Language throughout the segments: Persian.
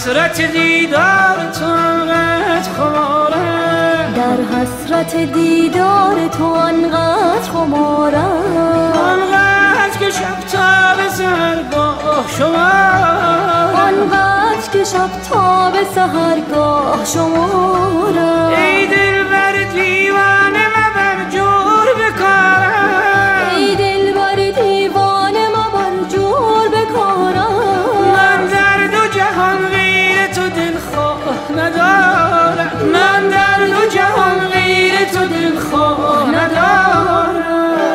حسرت دیدار تو انقدر خمارم، در حسرت دیدار تو انقدر خمارم، آنقدر که شب تا به سحرگاه شمارم، آنقدر که شب تا به سحرگاه شمارم. ای دلبر دیوانه مبر جور بکارم، ای دلبر دیوانه مبر جور بکارم. من در دو جهان غیر تو دلخواه ندارم، من در دو جهان غیر تو دلخواه ندارم.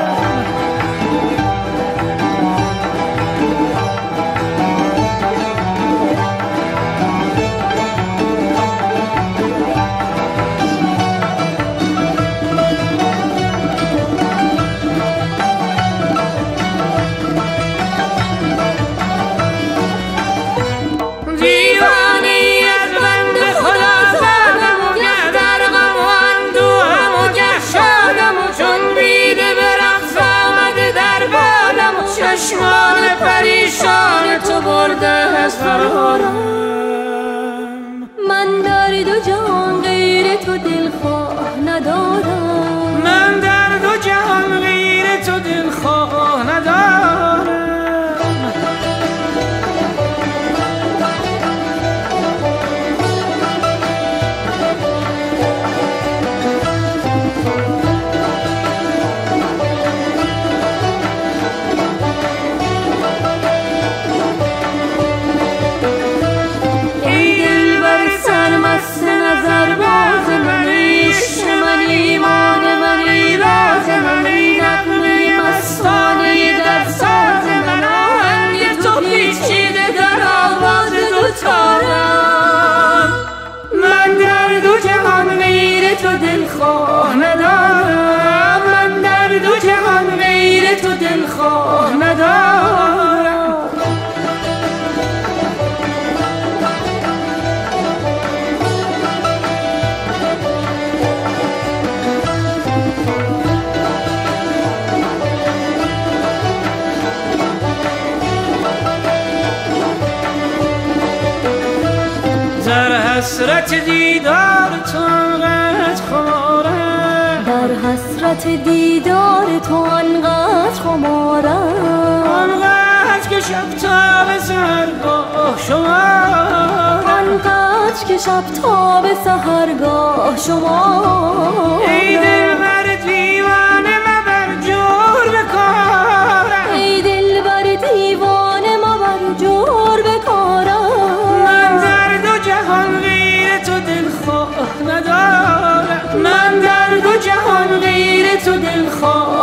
چشمان پریشان تو برده از فرارم، من در دو جهان غیر تو دلخواه ندارم، من در دو جهان غیر تو دلخواه ندارم. من در دو جهان غیر تو دلخواه ندارم، من در دو جهان غیر تو دلخواه ندارم. در حسرت دیدار تو انقدر خمارم، در حسرت دیدار تو انقدر خمارم، آنقدر که شب تا به سحرگاه شمارم، آنقدر که شب تا به سحرگاه شمارم. ای دلبر دیوانه مبر جور بکارم، ای دلبر دیوانه مبر جور بکارم. من در دو جهان غیر تو دلخواه ندارم، من در دو جهان غیر تو دلخواه